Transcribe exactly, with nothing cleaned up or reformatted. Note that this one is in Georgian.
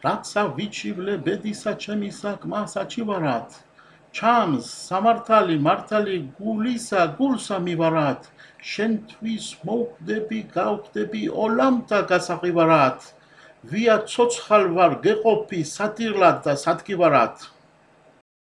რაცა ვიჩივლე ბედისა ჩემისა კმასა ჩივარად ჩამს სამართალი მართალი გულისა გულსა მივარად შენთვის მოვხდები გავხდები ოლამთა გასაყივარად ვია ცოცხალ ვარ გეყოფი სათირლად და სათქივარად